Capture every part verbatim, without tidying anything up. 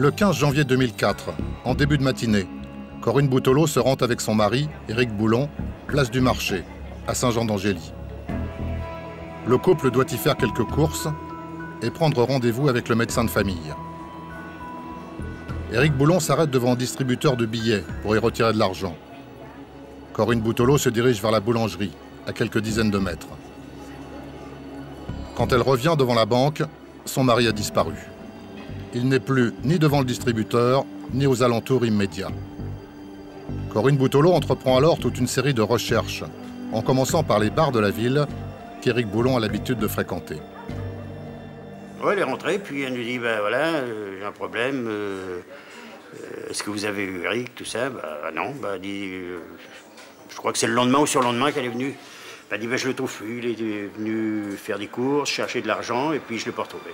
Le quinze janvier deux mille quatre, en début de matinée, Corinne Boutolo se rend avec son mari, Éric Boulon, place du Marché, à Saint-Jean-d'Angély. Le couple doit y faire quelques courses et prendre rendez-vous avec le médecin de famille. Éric Boulon s'arrête devant un distributeur de billets pour y retirer de l'argent. Corinne Boutolo se dirige vers la boulangerie, à quelques dizaines de mètres. Quand elle revient devant la banque, son mari a disparu. Il n'est plus ni devant le distributeur, ni aux alentours immédiats. Corinne Boutolo entreprend alors toute une série de recherches, en commençant par les bars de la ville qu'Éric Boulon a l'habitude de fréquenter. Ouais, elle est rentrée, puis elle nous dit, ben voilà, euh, j'ai un problème, euh, euh, est-ce que vous avez eu Eric, tout ça? Bah non, bah elle dit, euh, je crois que c'est le lendemain ou sur le lendemain qu'elle est venue. Elle dit, ben je le trouve plus, il est venu faire des courses, chercher de l'argent, et puis je ne l'ai pas retrouvé.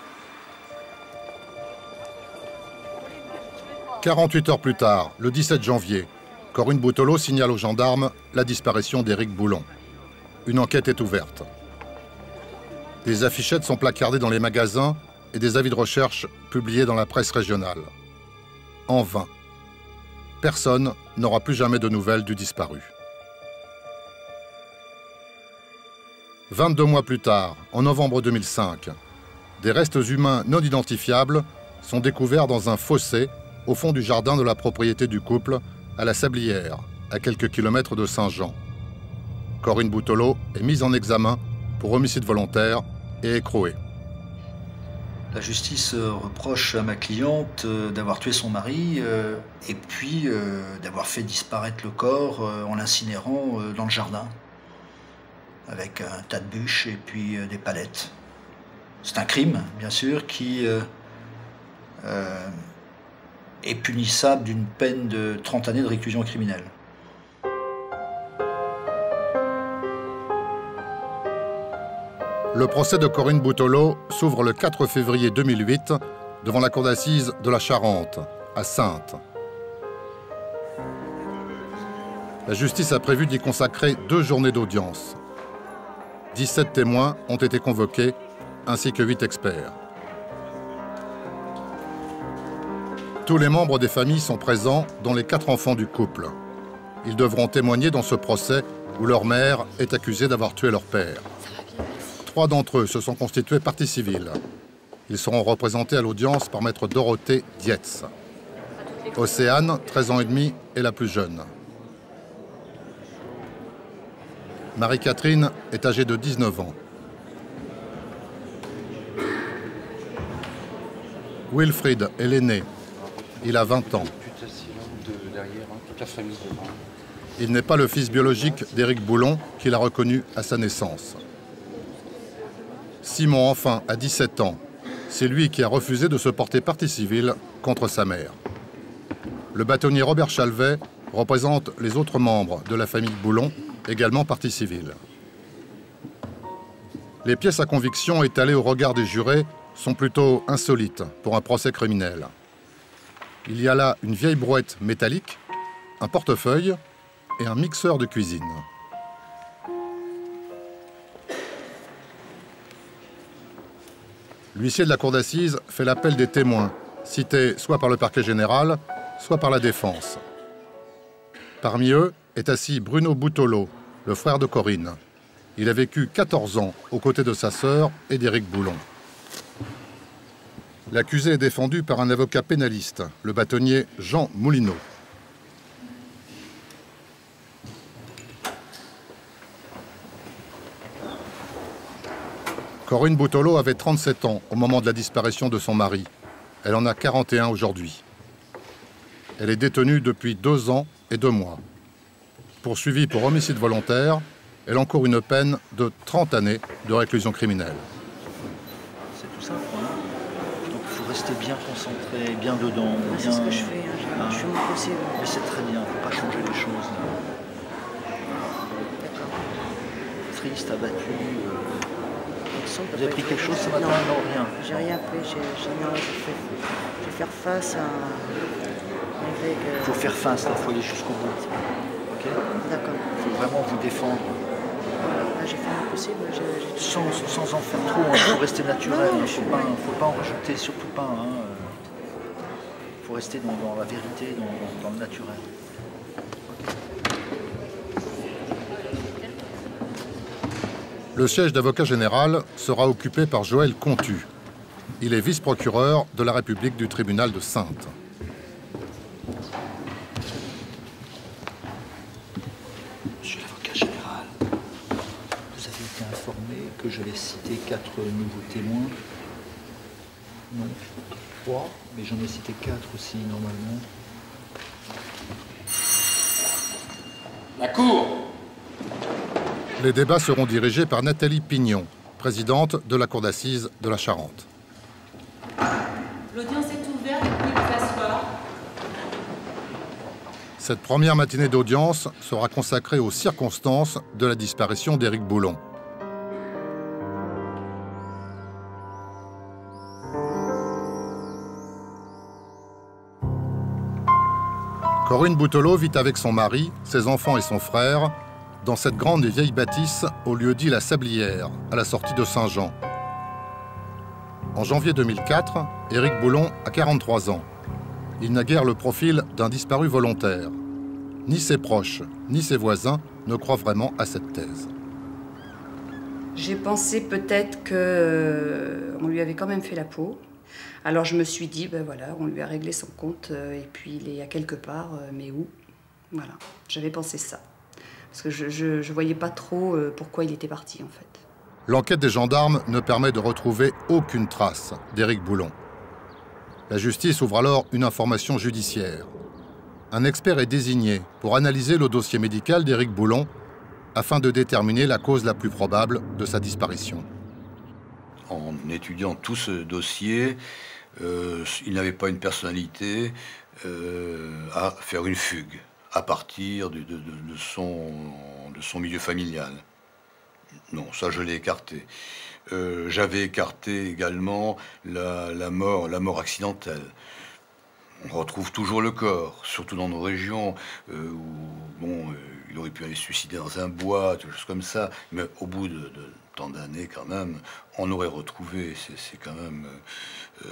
quarante-huit heures plus tard, le dix-sept janvier, Corinne Boutolo signale aux gendarmes la disparition d'Éric Boulon. Une enquête est ouverte. Des affichettes sont placardées dans les magasins et des avis de recherche publiés dans la presse régionale. En vain. Personne n'aura plus jamais de nouvelles du disparu. vingt-deux mois plus tard, en novembre deux mille cinq, des restes humains non identifiables sont découverts dans un fossé au fond du jardin de la propriété du couple, à la Sablière, à quelques kilomètres de Saint-Jean. Corinne Boutolo est mise en examen pour homicide volontaire et écrouée. La justice reproche à ma cliente d'avoir tué son mari euh, et puis euh, d'avoir fait disparaître le corps euh, en l'incinérant euh, dans le jardin, avec un tas de bûches et puis euh, des palettes. C'est un crime, bien sûr, qui euh, euh, est punissable d'une peine de trente années de réclusion criminelle. Le procès de Corinne Boutolo s'ouvre le quatre février deux mille huit devant la cour d'assises de la Charente, à Saintes. La justice a prévu d'y consacrer deux journées d'audience. dix-sept témoins ont été convoqués, ainsi que huit experts. Tous les membres des familles sont présents, dont les quatre enfants du couple. Ils devront témoigner dans ce procès où leur mère est accusée d'avoir tué leur père. Trois d'entre eux se sont constitués partie civile. Ils seront représentés à l'audience par maître Dorothée Dietz. Océane, treize ans et demi, est la plus jeune. Marie-Catherine est âgée de dix-neuf ans. Wilfried est l'aîné. Il a vingt ans. Il n'est pas le fils biologique d'Éric Boulon, qu'il a reconnu à sa naissance. Simon, enfin, a dix-sept ans. C'est lui qui a refusé de se porter partie civile contre sa mère. Le bâtonnier Robert Chalvet représente les autres membres de la famille Boulon, également partie civile. Les pièces à conviction étalées au regard des jurés sont plutôt insolites pour un procès criminel. Il y a là une vieille brouette métallique, un portefeuille et un mixeur de cuisine. L'huissier de la cour d'assises fait l'appel des témoins, cités soit par le parquet général, soit par la défense. Parmi eux est assis Bruno Boutolo, le frère de Corinne. Il a vécu quatorze ans aux côtés de sa sœur et d'Éric Boulon. L'accusé est défendu par un avocat pénaliste, le bâtonnier Jean Moulineau. Corinne Boutolo avait trente-sept ans au moment de la disparition de son mari. Elle en a quarante et un aujourd'hui. Elle est détenue depuis deux ans et deux mois. Poursuivie pour homicide volontaire, elle encourt une peine de trente années de réclusion criminelle. C'est tout simple. Hein. Donc il faut rester bien concentré, bien dedans. Ah, bien... C'est ce que je fais, hein. Hein. Je fais mon possible. Mais c'est très bien, il ne faut pas changer les choses. Triste, abattu. Euh... Vous avez pris quelque chose ce matin? Non, non rien. J'ai rien pris, j'ai je fais, je vais faire face à... Avec, euh... Il faut faire face, il faut aller jusqu'au bout. Okay. D'accord. Il faut vraiment vous défendre. Là, j'ai fait mon possible. J ai, j ai... Sans, sans en faire trop, il faut rester naturel. Il ne faut, faut pas en rajouter, surtout pas. Il hein. faut faut rester dans, dans la vérité, dans, dans, dans le naturel. Le siège d'avocat général sera occupé par Joël Contu. Il est vice-procureur de la République du tribunal de Saintes. Monsieur l'avocat général, vous avez été informé que j'allais citer quatre nouveaux témoins. Non, trois, mais j'en ai cité quatre aussi, normalement. La Cour! Les débats seront dirigés par Nathalie Pignon, présidente de la Cour d'assises de la Charente. L'audience est ouverte, vous pouvez vous asseoir. Cette première matinée d'audience sera consacrée aux circonstances de la disparition d'Éric Boulon. Corinne Boutelot vit avec son mari, ses enfants et son frère dans cette grande et vieille bâtisse au lieu-dit La Sablière, à la sortie de Saint-Jean. En janvier deux mille quatre, Éric Boulon a quarante-trois ans. Il n'a guère le profil d'un disparu volontaire. Ni ses proches, ni ses voisins ne croient vraiment à cette thèse. J'ai pensé peut-être qu'on euh, lui avait quand même fait la peau. Alors je me suis dit, ben voilà, on lui a réglé son compte euh, et puis il est à quelque part, euh, mais où? Voilà, j'avais pensé ça. Parce que je ne voyais pas trop euh, pourquoi il était parti, en fait. L'enquête des gendarmes ne permet de retrouver aucune trace d'Éric Boulon. La justice ouvre alors une information judiciaire. Un expert est désigné pour analyser le dossier médical d'Éric Boulon afin de déterminer la cause la plus probable de sa disparition. En étudiant tout ce dossier, euh, il n'avait pas une personnalité euh, à faire une fugue à partir de, de, de, son, de son milieu familial. Non, ça je l'ai écarté. Euh, J'avais écarté également la, la, mort, la mort accidentelle. On retrouve toujours le corps, surtout dans nos régions euh, où bon, euh, il aurait pu aller se suicider dans un bois, quelque chose comme ça. Mais au bout de, de tant d'années, quand même, on aurait retrouvé. C'est quand même. Euh,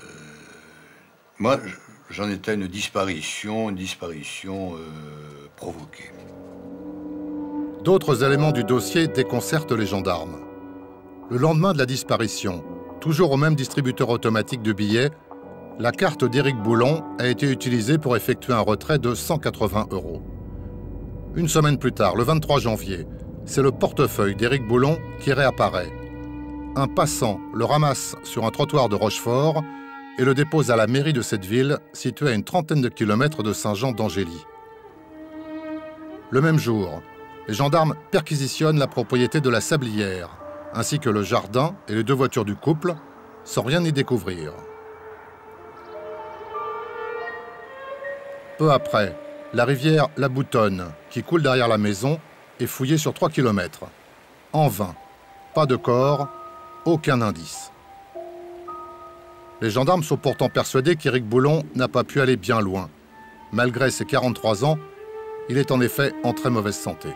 moi, j'en étais à une disparition, une disparition euh, provoquée. D'autres éléments du dossier déconcertent les gendarmes. Le lendemain de la disparition, toujours au même distributeur automatique de billets, la carte d'Éric Boulon a été utilisée pour effectuer un retrait de cent quatre-vingts euros. Une semaine plus tard, le vingt-trois janvier, c'est le portefeuille d'Éric Boulon qui réapparaît. Un passant le ramasse sur un trottoir de Rochefort et le dépose à la mairie de cette ville, située à une trentaine de kilomètres de Saint-Jean-d'Angély. Le même jour, les gendarmes perquisitionnent la propriété de La Sablière, ainsi que le jardin et les deux voitures du couple, sans rien y découvrir. Peu après, la rivière La Boutonne, qui coule derrière la maison, est fouillée sur trois kilomètres. En vain. Pas de corps, aucun indice. Les gendarmes sont pourtant persuadés qu'Éric Boulon n'a pas pu aller bien loin. Malgré ses quarante-trois ans, il est en effet en très mauvaise santé.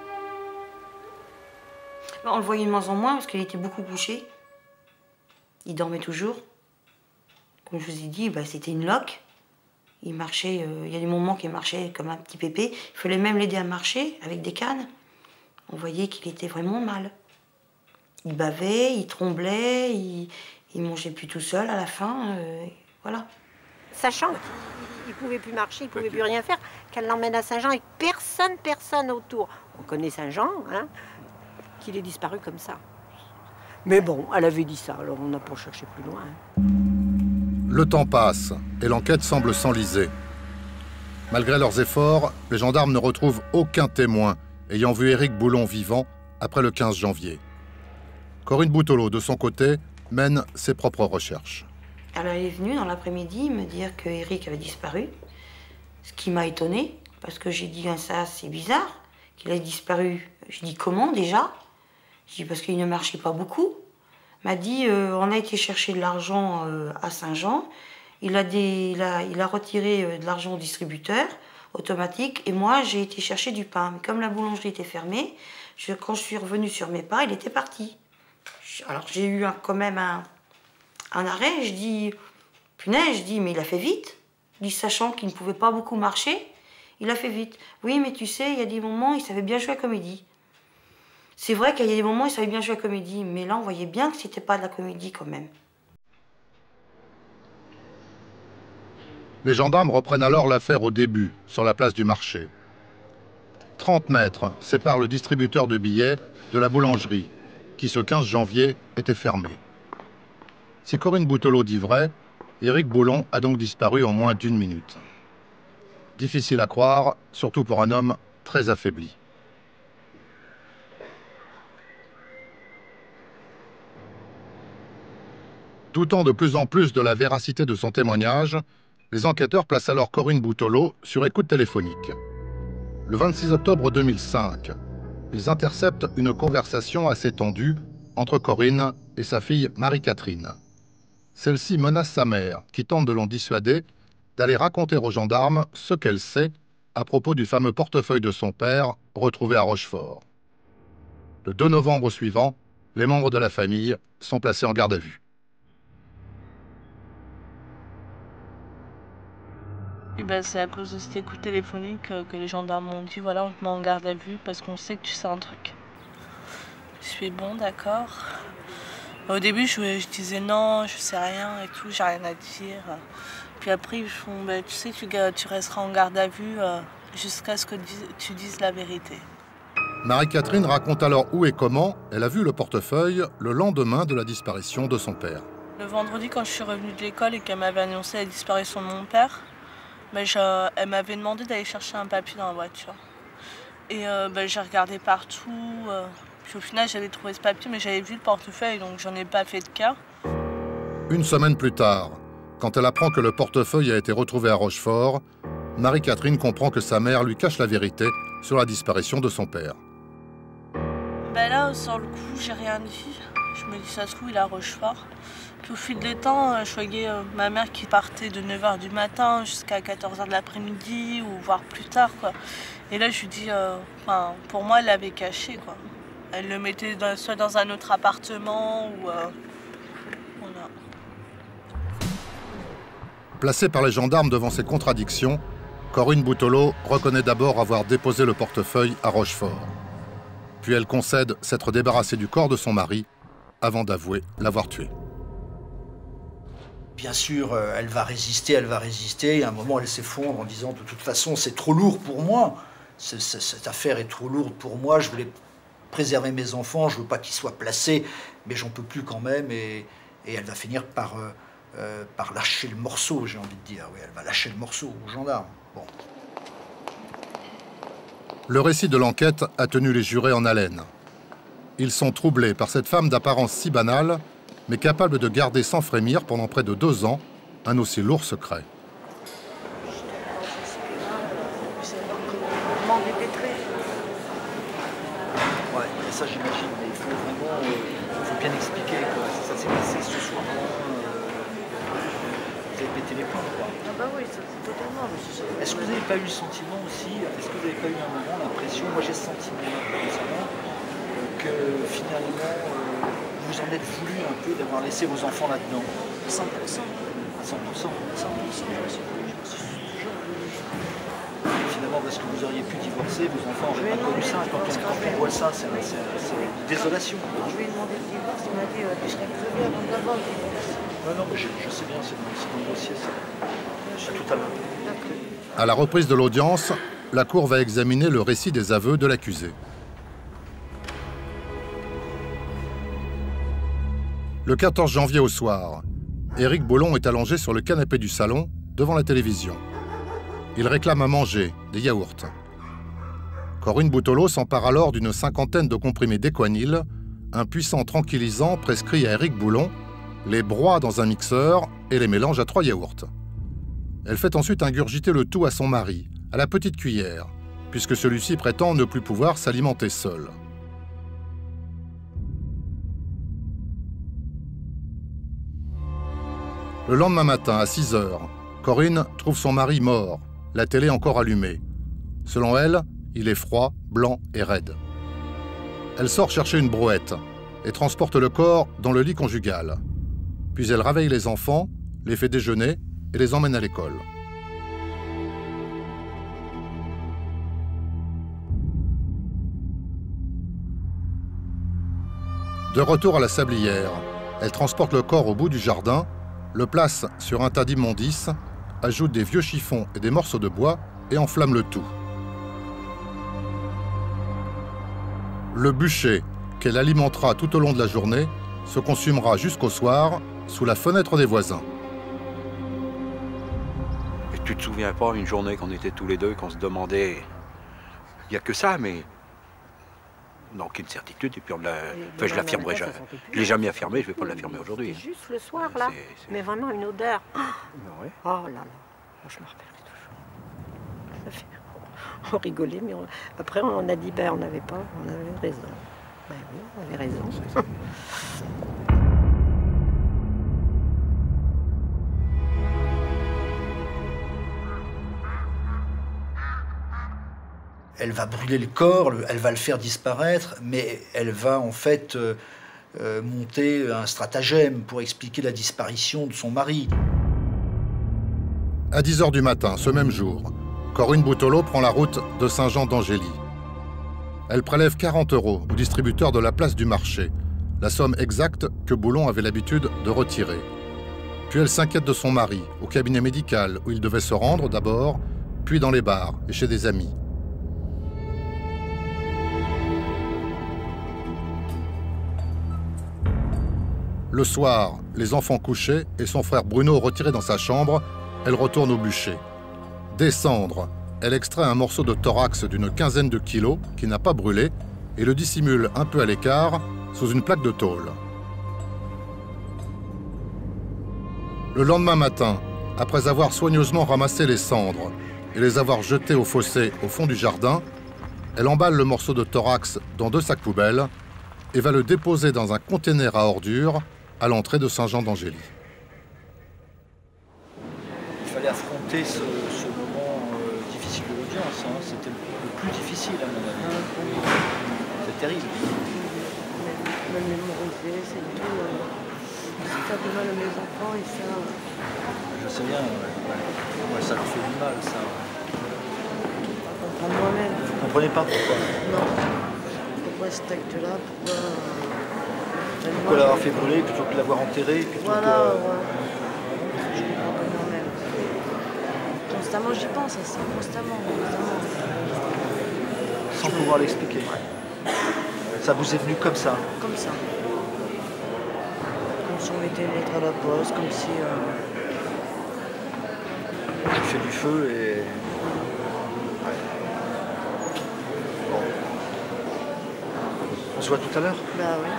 On le voyait de moins en moins parce qu'il était beaucoup couché. Il dormait toujours. Comme je vous ai dit, bah, c'était une loque. Il marchait, euh, il y a des moments qu'il marchait comme un petit pépé. Il fallait même l'aider à marcher avec des cannes. On voyait qu'il était vraiment mal. Il bavait, il tremblait, il, il mangeait plus tout seul à la fin. Euh, voilà. Sachant qu'il ne pouvait plus marcher, il ne pouvait plus rien faire, qu'elle l'emmène à Saint-Jean avec personne, personne autour. On connaît Saint-Jean, hein, qu'il est disparu comme ça. Mais bon, elle avait dit ça, alors on n'a pas cherché plus loin. Le temps passe et l'enquête semble s'enliser. Malgré leurs efforts, les gendarmes ne retrouvent aucun témoin ayant vu Éric Boulon vivant après le quinze janvier. Corinne Boutelot, de son côté, mène ses propres recherches. Elle est venue dans l'après-midi me dire que Éric avait disparu, ce qui m'a étonnée, parce que j'ai dit, ça c'est bizarre, qu'il a disparu. J'ai dit, comment déjà? J'ai dit, parce qu'il ne marchait pas beaucoup. M'a dit, euh, on a été chercher de l'argent euh, à Saint-Jean, il, a des, il, a, il a retiré euh, de l'argent au distributeur automatique, et moi j'ai été chercher du pain. Mais comme la boulangerie était fermée, je, quand je suis revenue sur mes pas, il était parti. Alors j'ai eu un, quand même un, un arrêt, je dis, punaise, je dis, mais il a fait vite. dit sachant qu'il ne pouvait pas beaucoup marcher, il a fait vite. Oui, mais tu sais, il y a des moments, il savait bien jouer à la comédie. C'est vrai qu'il y a des moments, il savait bien jouer à la comédie, mais là, on voyait bien que c'était pas de la comédie quand même. Les gendarmes reprennent alors l'affaire au début, sur la place du marché. trente mètres séparent le distributeur de billets de la boulangerie, qui ce quinze janvier était fermée. Si Corinne Boutelots dit vrai, Éric Boulon a donc disparu en moins d'une minute. Difficile à croire, surtout pour un homme très affaibli. Doutant de plus en plus de la véracité de son témoignage, les enquêteurs placent alors Corinne Boutelots sur écoute téléphonique. Le vingt-six octobre deux mille cinq, ils interceptent une conversation assez tendue entre Corinne et sa fille Marie-Catherine. Celle-ci menace sa mère, qui tente de l'en dissuader, d'aller raconter aux gendarmes ce qu'elle sait à propos du fameux portefeuille de son père retrouvé à Rochefort. Le deux novembre suivant, les membres de la famille sont placés en garde à vue. Et ben, c'est à cause de cette écoute téléphonique que les gendarmes m'ont dit voilà, on te met en garde à vue parce qu'on sait que tu sais un truc. Je suis bon, d'accord. Au début, je, je disais non, je sais rien et tout, j'ai rien à dire. Puis après, ils font ben, tu sais, tu, tu resteras en garde à vue euh, jusqu'à ce que tu dises la vérité. Marie-Catherine raconte alors où et comment elle a vu le portefeuille le lendemain de la disparition de son père. Le vendredi, quand je suis revenue de l'école et qu'elle m'avait annoncé la disparition de mon père, ben je, elle m'avait demandé d'aller chercher un papier dans la voiture. Et euh, ben, j'ai regardé partout. Euh, puis au final, j'avais trouvé ce papier, mais j'avais vu le portefeuille, donc j'en ai pas fait de cas. Une semaine plus tard, quand elle apprend que le portefeuille a été retrouvé à Rochefort, Marie-Catherine comprend que sa mère lui cache la vérité sur la disparition de son père. Ben là, sur le coup, j'ai rien dit. Je me dis, ça se trouve, il est à Rochefort. Puis au fil des temps, je voyais euh, ma mère qui partait de neuf heures du matin jusqu'à quatorze heures de l'après-midi, ou voire plus tard, quoi. Et là, je lui dis, euh, pour moi, elle l'avait caché, quoi. Elle le mettait dans, soit dans un autre appartement, ou... Euh, voilà. Placée par les gendarmes devant ces contradictions, Corinne Boutelots reconnaît d'abord avoir déposé le portefeuille à Rochefort. Puis elle concède s'être débarrassée du corps de son mari avant d'avouer l'avoir tué. Bien sûr, elle va résister, elle va résister. Et à un moment, elle s'effondre en disant « De toute façon, c'est trop lourd pour moi. C est, c est, cette affaire est trop lourde pour moi. Je voulais préserver mes enfants. Je veux pas qu'ils soient placés. Mais j'en peux plus quand même. » Et, et elle va finir par, euh, euh, par lâcher le morceau, j'ai envie de dire. Oui, elle va lâcher le morceau aux gendarmes. Bon. Le récit de l'enquête a tenu les jurés en haleine. Ils sont troublés par cette femme d'apparence si banale, mais capable de garder sans frémir pendant près de deux ans un aussi lourd secret. Ouais, ça j'imagine, mais il faut vraiment euh, il faut bien expliquer quoi. Ça s'est passé ce soir-là. Euh, vous avez pété les plombs quoi. Ah bah oui, totalement. Est-ce que vous n'avez pas eu le sentiment aussi, est-ce que vous n'avez pas eu un moment l'impression, moi j'ai ce sentiment récemment, que finalement euh, vous en êtes voulu un peu d'avoir laissé vos enfants là-dedans? cent pour cent. cent pour cent. cent pour cent, je suis toujours voulu. Finalement, parce que vous auriez pu divorcer, vos enfants n'auraient pas connu ça. Quand on, quand on voit ça, c'est une désolation. Je lui ai demandé le divorce, il m'a dit euh, tu serais prévu avant d'avoir le divorce. Non, non, mais je, je sais bien, c'est dans, dans le dossier, ça. À tout à l'heure. À la reprise de l'audience, la Cour va examiner le récit des aveux de l'accusé. Le quatorze janvier au soir, Éric Boulon est allongé sur le canapé du salon, devant la télévision. Il réclame à manger, des yaourts. Corinne Boutelots s'empare alors d'une cinquantaine de comprimés d'Equanil, un puissant tranquillisant prescrit à Éric Boulon, les broie dans un mixeur et les mélange à trois yaourts. Elle fait ensuite ingurgiter le tout à son mari, à la petite cuillère, puisque celui-ci prétend ne plus pouvoir s'alimenter seul. Le lendemain matin, à six heures, Corinne trouve son mari mort, la télé encore allumée. Selon elle, il est froid, blanc et raide. Elle sort chercher une brouette et transporte le corps dans le lit conjugal. Puis elle réveille les enfants, les fait déjeuner et les emmène à l'école. De retour à la sablière, elle transporte le corps au bout du jardin, le place sur un tas d'immondices, ajoute des vieux chiffons et des morceaux de bois et enflamme le tout. Le bûcher, qu'elle alimentera tout au long de la journée, se consumera jusqu'au soir sous la fenêtre des voisins. Et tu te souviens pas une journée qu'on était tous les deux, qu'on se demandait, il n'y a que ça, mais non, qu'une certitude, et puis on l'a. Enfin, je l'affirmerai jamais. Je l'ai jamais affirmé, je ne vais pas l'affirmer aujourd'hui. Juste le soir, là, mais vraiment une odeur. Oh, ouais. Oh là là, oh, je me rappellerai toujours. Ça fait... On rigolait, mais on... après on a dit, ben on n'avait pas, on avait raison. Ben oui, on avait raison. Elle va brûler le corps, elle va le faire disparaître, mais elle va en fait euh, euh, monter un stratagème pour expliquer la disparition de son mari. À dix heures du matin, ce même jour, Corinne Boutolo prend la route de Saint-Jean-d'Angély. Elle prélève quarante euros au distributeur de la place du marché, la somme exacte que Boulon avait l'habitude de retirer. Puis elle s'inquiète de son mari, au cabinet médical où il devait se rendre d'abord, puis dans les bars et chez des amis. Le soir, les enfants couchés et son frère Bruno retiré dans sa chambre, elle retourne au bûcher. Des cendres, elle extrait un morceau de thorax d'une quinzaine de kilos qui n'a pas brûlé et le dissimule un peu à l'écart sous une plaque de tôle. Le lendemain matin, après avoir soigneusement ramassé les cendres et les avoir jetées au fossé au fond du jardin, elle emballe le morceau de thorax dans deux sacs poubelles et va le déposer dans un conteneur à ordures à l'entrée de Saint-Jean-d'Angély. Il fallait affronter ce, ce moment euh, difficile de l'audience. Hein. C'était le, le plus difficile à mon avis. C'est terrible. Me mémoriser, c'est tout. Euh, ça fait mal à mes enfants et ça... Je sais bien, ouais. Ouais, ça leur fait du mal, ça. Je comprends moi-même. Vous comprenez pas pourquoi? Non. Pourquoi cet acte-là? Pourquoi... Euh... Pourquoi l'avoir fait brûler plutôt que de l'avoir enterré plutôt voilà, que... ouais. Je comprends pas moi-même. Constamment, j'y pense à ça, constamment, constamment. Sans pouvoir l'expliquer. Ça vous est venu comme ça? Comme ça. Comme si on mettait une lettre à la poste, comme si... Euh... Tu fais du feu et... Ouais. Bon. On se voit tout à l'heure? Bah oui.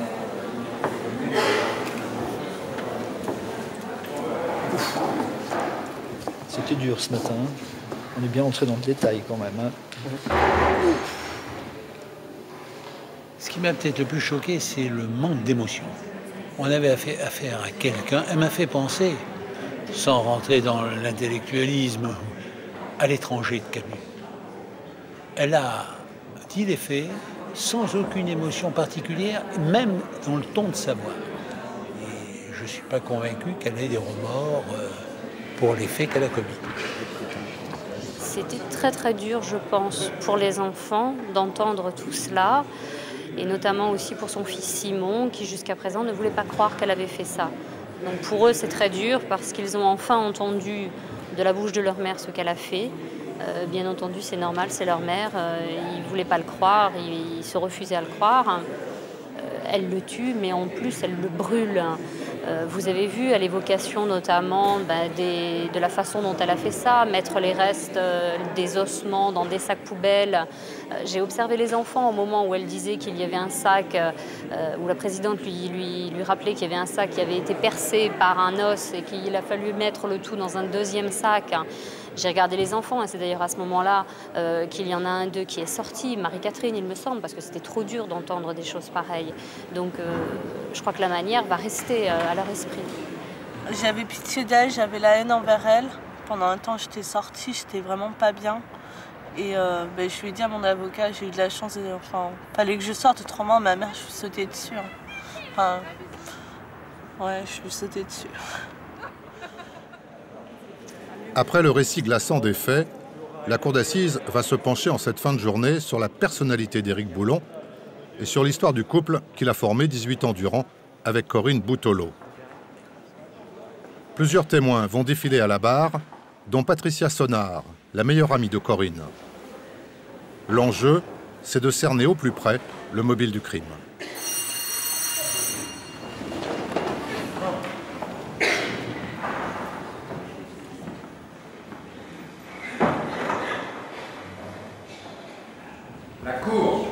C'était dur ce matin. On est bien entré dans le détail quand même. Hein. Ce qui m'a peut-être le plus choqué, c'est le manque d'émotion. On avait affaire à quelqu'un, elle m'a fait penser, sans rentrer dans l'intellectualisme, à l'étranger de Camus. Elle a dit les faits sans aucune émotion particulière, même dans le ton de sa voix. Et je ne suis pas convaincu qu'elle ait des remords euh, pour les faits qu'elle a commis. C'était très très dur, je pense, pour les enfants d'entendre tout cela, et notamment aussi pour son fils Simon, qui jusqu'à présent ne voulait pas croire qu'elle avait fait ça. Donc pour eux, c'est très dur parce qu'ils ont enfin entendu de la bouche de leur mère ce qu'elle a fait. Euh, bien entendu, c'est normal, c'est leur mère, euh, ils ne voulaient pas le croire, ils, ils se refusaient à le croire. Euh, elle le tue, mais en plus, elle le brûle. Euh, vous avez vu à l'évocation notamment bah, des, de la façon dont elle a fait ça, mettre les restes euh, des ossements dans des sacs poubelles. Euh, j'ai observé les enfants au moment où elle disait qu'il y avait un sac, euh, où la présidente lui, lui, lui rappelait qu'il y avait un sac qui avait été percé par un os et qu'il a fallu mettre le tout dans un deuxième sac. J'ai regardé les enfants, et c'est d'ailleurs à ce moment-là euh, qu'il y en a un d'eux qui est sorti, Marie-Catherine, il me semble, parce que c'était trop dur d'entendre des choses pareilles. Donc euh, je crois que la manière va rester euh, à leur esprit. J'avais pitié d'elle, j'avais la haine envers elle. Pendant un temps, j'étais sortie, j'étais vraiment pas bien. Et euh, ben, je lui ai dit à mon avocat, j'ai eu de la chance, et, enfin, fallait que je sorte, autrement ma mère, je lui sautais dessus. Hein. Enfin, ouais, je lui sautais dessus. Après le récit glaçant des faits, la cour d'assises va se pencher en cette fin de journée sur la personnalité d'Éric Boulon et sur l'histoire du couple qu'il a formé dix-huit ans durant avec Corinne Boutolo. Plusieurs témoins vont défiler à la barre, dont Patricia Sonnard, la meilleure amie de Corinne. L'enjeu, c'est de cerner au plus près le mobile du crime. La cour.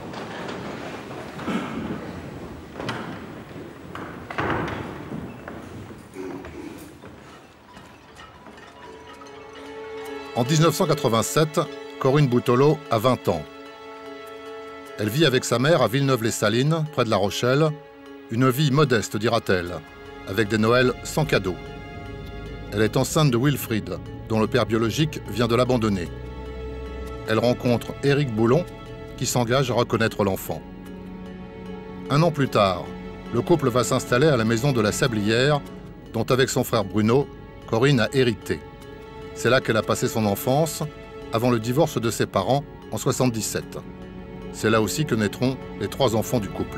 En mille neuf cent quatre-vingt-sept, Corinne Boutolo a vingt ans. Elle vit avec sa mère à Villeneuve-les-Salines, près de La Rochelle, une vie modeste, dira-t-elle, avec des Noëls sans cadeaux. Elle est enceinte de Wilfried, dont le père biologique vient de l'abandonner. Elle rencontre Éric Boulon, qui s'engage à reconnaître l'enfant. Un an plus tard, le couple va s'installer à la maison de la Sablière, dont avec son frère Bruno, Corinne a hérité. C'est là qu'elle a passé son enfance, avant le divorce de ses parents en mille neuf cent soixante-dix-sept. C'est là aussi que naîtront les trois enfants du couple.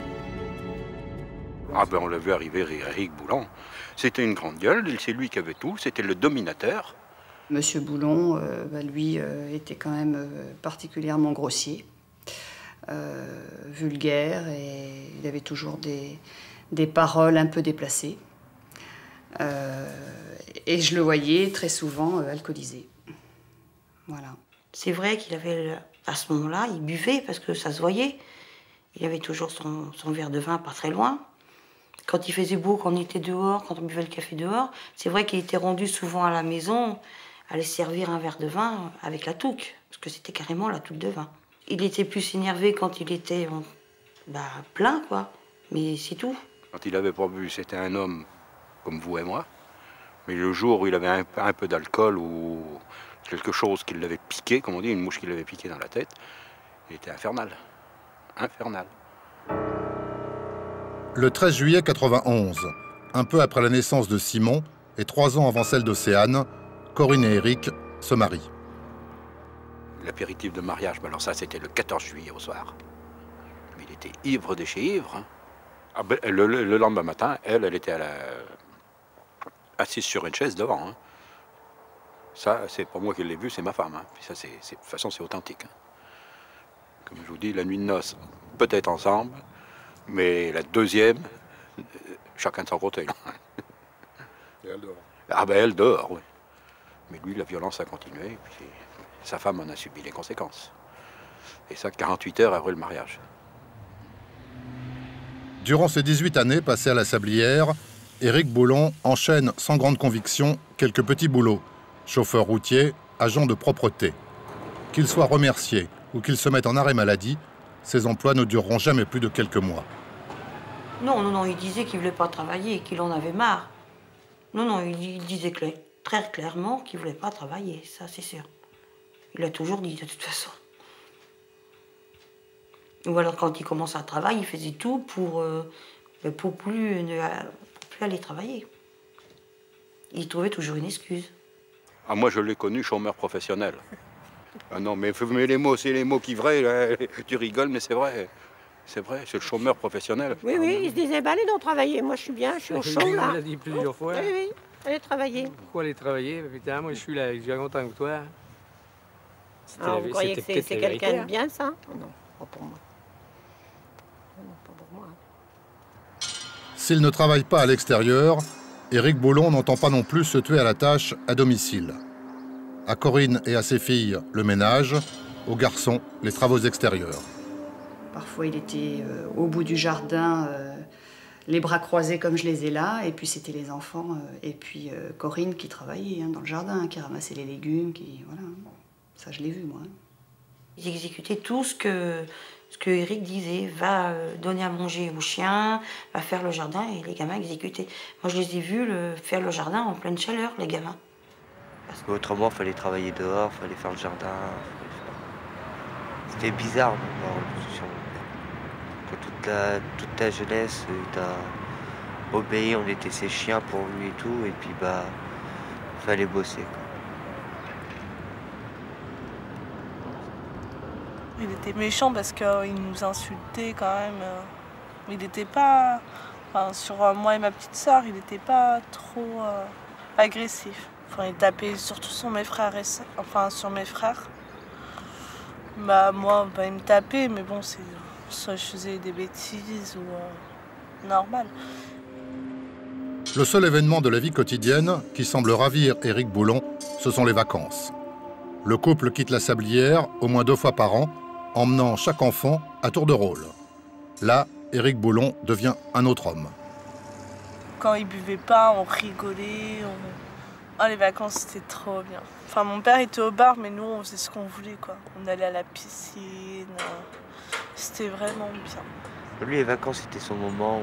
Ah ben on l'a vu arriver, Éric Boulon. C'était une grande gueule, c'est lui qui avait tout, c'était le dominateur. Monsieur Boulon, euh, bah, lui, euh, était quand même euh, particulièrement grossier, euh, vulgaire, et il avait toujours des, des paroles un peu déplacées. Euh, et je le voyais très souvent euh, alcoolisé. Voilà. C'est vrai qu'il avait, à ce moment-là, il buvait parce que ça se voyait. Il avait toujours son, son verre de vin pas très loin. Quand il faisait beau, quand on était dehors, quand on buvait le café dehors, c'est vrai qu'il était rendu souvent à la maison, aller servir un verre de vin avec la touque, parce que c'était carrément la touque de vin. Il était plus énervé quand il était bah, plein, quoi, mais c'est tout. Quand il avait pas bu, c'était un homme comme vous et moi. Mais le jour où il avait un, un peu d'alcool ou quelque chose qui l'avait piqué, comme on dit, une mouche qui l'avait piqué dans la tête, il était infernal. Infernal. Le treize juillet quatre-vingt-onze, un peu après la naissance de Simon et trois ans avant celle d'Océane, Corinne et Éric se marient. L'apéritif de mariage, ben alors ça c'était le quatorze juillet au soir. Mais il était ivre de chez ivre. Hein. Ah ben, le, le, le lendemain matin, elle, elle était à la... assise sur une chaise devant. Hein. Ça, c'est pas moi qui l'ai vu, c'est ma femme. Hein. Puis ça, c'est, de toute façon, c'est authentique. Hein. Comme je vous dis, la nuit de noces, peut-être ensemble, mais la deuxième, euh, chacun de son côté. Et elle dort. Ah ben elle dort, oui. Mais lui, la violence a continué, et puis sa femme en a subi les conséquences. Et ça, quarante-huit heures après le mariage. Durant ces dix-huit années passées à la Sablière, Éric Boulon enchaîne sans grande conviction quelques petits boulots. Chauffeur routier, agent de propreté. Qu'il soit remercié ou qu'il se mette en arrêt maladie, ces emplois ne dureront jamais plus de quelques mois. Non, non, non, il disait qu'il ne voulait pas travailler, qu'il en avait marre. Non, non, il disait clair, très clairement qu'il ne voulait pas travailler, ça c'est sûr. Il l'a toujours dit de toute façon. Ou alors quand il commençait à travailler, il faisait tout pour, euh, pour, plus, ne, pour plus aller travailler. Il trouvait toujours une excuse. Ah, moi je l'ai connu chômeur professionnel. Ah non, mais, mais les mots, c'est les mots qui vrais, là. Tu rigoles, mais c'est vrai. C'est vrai, c'est le chômeur professionnel. Oui, oui, il se disait, bah, allez donc travailler, moi je suis bien, je suis au chaud là. Il l'a dit plusieurs fois. Oui, oui, allez travailler. Pourquoi aller travailler? Putain, moi je suis là, je suis content que toi. Alors, vous croyez que c'est, c'est quelqu'un de bien, ça? Non, pas pour moi. Non, pas pour moi. S'il ne travaille pas à l'extérieur, Éric Boulon n'entend pas non plus se tuer à la tâche à domicile. À Corinne et à ses filles, le ménage, aux garçons, les travaux extérieurs. Parfois, il était euh, au bout du jardin, euh, les bras croisés comme je les ai là, et puis c'était les enfants, euh, et puis euh, Corinne qui travaillait hein, dans le jardin, qui ramassait les légumes, qui voilà, ça je l'ai vu moi. Ils exécutaient tout ce que, ce que Éric disait, va euh, donner à manger aux chiens, va faire le jardin, et les gamins exécutaient. Moi je les ai vus le, faire le jardin en pleine chaleur, les gamins. Parce qu'autrement, il fallait travailler dehors, il fallait faire le jardin. C'était bizarre, que toute ta, toute ta jeunesse, t'as obéi, on était ses chiens pour lui et tout, et puis bah, fallait bosser, quoi. Il était méchant parce qu'il nous insultait quand même. Il n'était pas... Enfin, sur euh, moi et ma petite sœur, il n'était pas trop euh, agressif. Enfin, il tapait surtout sur mes frères et sœurs, enfin sur mes frères. Bah moi, bah, il me tapait, mais bon, c'est soit je faisais des bêtises ou euh, normal. Le seul événement de la vie quotidienne qui semble ravir Éric Boulon, ce sont les vacances. Le couple quitte la Sablière au moins deux fois par an, emmenant chaque enfant à tour de rôle. Là, Éric Boulon devient un autre homme. Quand il buvait pas, on rigolait. On... Oh, les vacances, c'était trop bien. Enfin, mon père était au bar, mais nous, on faisait ce qu'on voulait, quoi. On allait à la piscine. C'était vraiment bien. Lui, les vacances, c'était son moment où...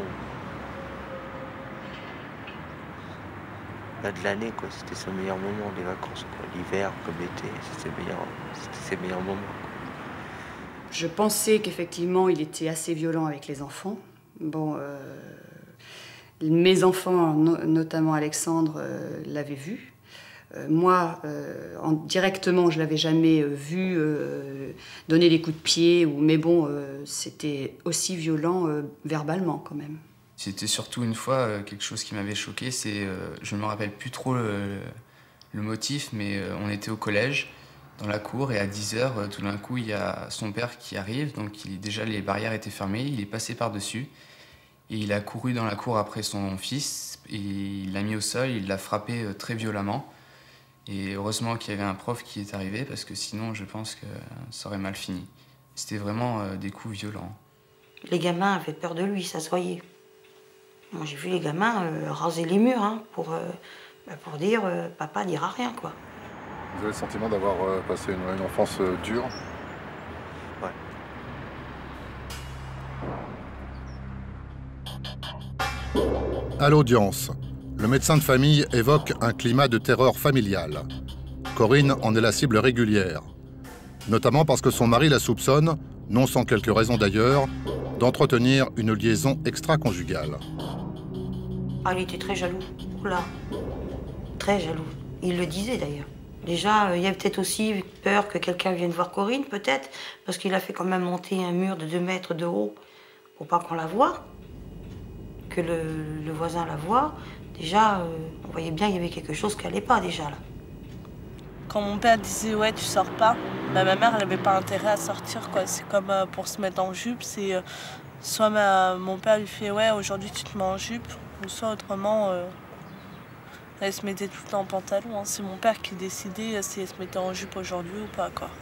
Bah, de l'année, quoi. C'était son meilleur moment, les vacances, quoi. L'hiver comme l'été, c'était meilleur... ses meilleurs moments. Je pensais qu'effectivement, il était assez violent avec les enfants. Bon, euh, mes enfants, no notamment Alexandre, euh, l'avaient vu. Euh, moi, euh, en, directement, je l'avais jamais euh, vu euh, donner des coups de pied. Ou, mais bon, euh, c'était aussi violent euh, verbalement, quand même. C'était surtout une fois euh, quelque chose qui m'avait choqué. C'est, euh, je ne me rappelle plus trop le, le motif, mais euh, on était au collège. Dans la cour, et à dix heures, tout d'un coup, il y a son père qui arrive, donc il, déjà les barrières étaient fermées, il est passé par-dessus, et il a couru dans la cour après son fils, et il l'a mis au sol, il l'a frappé très violemment, et heureusement qu'il y avait un prof qui est arrivé, parce que sinon, je pense que ça aurait mal fini. C'était vraiment euh, des coups violents. Les gamins avaient peur de lui, ça se voyait. Moi, j'ai vu les gamins euh, raser les murs, hein, pour, euh, bah, pour dire euh, « papa dira rien », quoi. Vous avez le sentiment d'avoir euh, passé une, une enfance euh, dure? Ouais. À l'audience, le médecin de famille évoque un climat de terreur familiale. Corinne en est la cible régulière, notamment parce que son mari la soupçonne, non sans quelques raisons d'ailleurs, d'entretenir une liaison extra-conjugale. Ah, il était très jaloux. Oula, très jaloux. Il le disait d'ailleurs. Déjà, il y a peut-être aussi peur que quelqu'un vienne voir Corinne, peut-être, parce qu'il a fait quand même monter un mur de deux mètres de haut pour pas qu'on la voie, que le, le voisin la voie. Déjà, euh, on voyait bien qu'il y avait quelque chose qui allait pas, déjà, là. Quand mon père disait « ouais, tu sors pas », bah, ma mère, elle avait pas intérêt à sortir, quoi. C'est comme euh, pour se mettre en jupe, c'est... Euh, soit ma, mon père lui fait « ouais, aujourd'hui, tu te mets en jupe », ou soit autrement... Euh, Elle se mettait tout le temps en pantalon. Hein. C'est mon père qui décidait si elle se mettait en jupe aujourd'hui ou pas, quoi.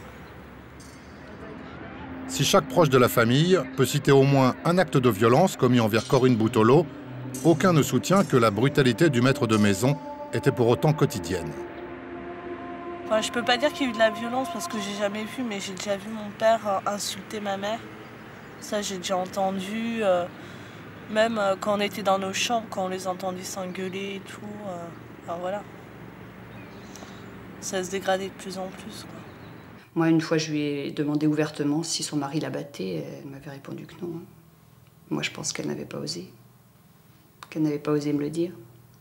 Si chaque proche de la famille peut citer au moins un acte de violence commis envers Corinne Boutolo, aucun ne soutient que la brutalité du maître de maison était pour autant quotidienne. Enfin, je peux pas dire qu'il y a eu de la violence parce que j'ai jamais vu, mais j'ai déjà vu mon père euh, insulter ma mère. Ça, j'ai déjà entendu. Euh, même euh, quand on était dans nos chambres, quand on les entendait s'engueuler et tout. Euh, enfin, voilà. Ça se dégradait de plus en plus, quoi. Moi, une fois, je lui ai demandé ouvertement si son mari la battait. Elle m'avait répondu que non. Moi, je pense qu'elle n'avait pas osé. Qu'elle n'avait pas osé me le dire.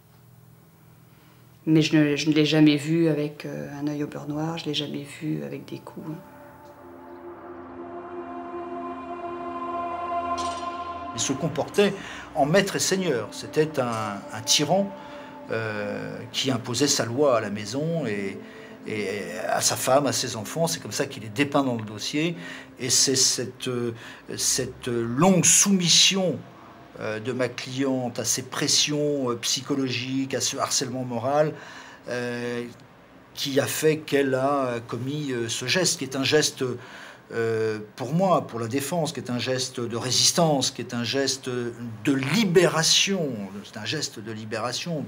Mais je ne, je ne l'ai jamais vu avec euh, un œil au beurre noir. Je ne l'ai jamais vu avec des coups. Il se comportait en maître et seigneur. C'était un, un tyran euh, qui imposait sa loi à la maison et, et à sa femme, à ses enfants. C'est comme ça qu'il est dépeint dans le dossier. Et c'est cette, cette longue soumission euh, de ma cliente à ces pressions euh, psychologiques, à ce harcèlement moral, euh, qui a fait qu'elle a commis euh, ce geste, qui est un geste... Euh, pour moi, pour la défense, qui est un geste de résistance, qui est un geste de libération. C'est un geste de libération.